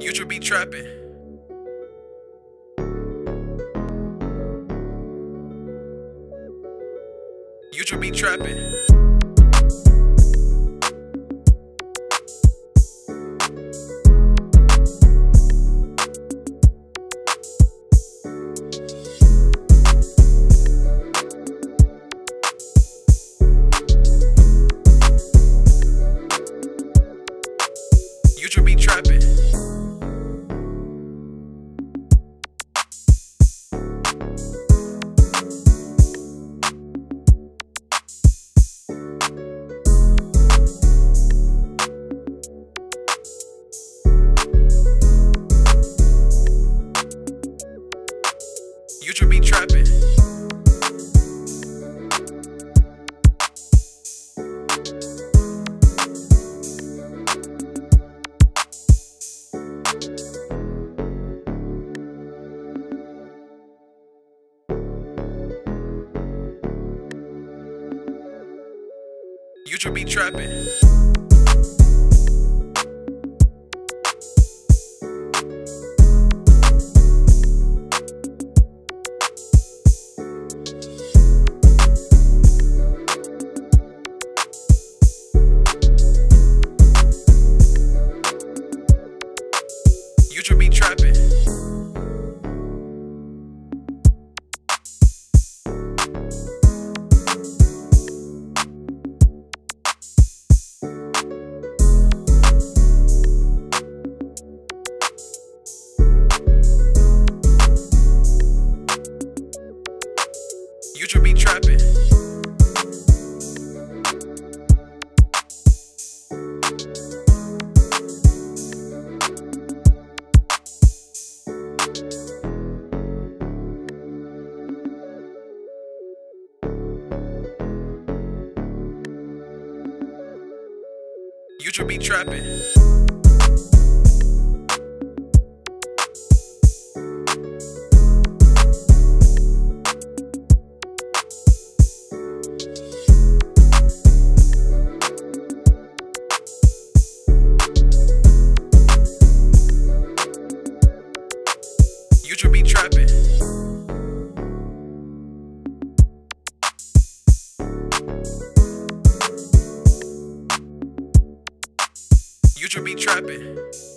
You should be trapping. You should be trapping. You should be trapping. You should be trapping. You should be trapping. You should be trapping. You should be trapping. You should be trapping. You should be trapping. You should be trapping.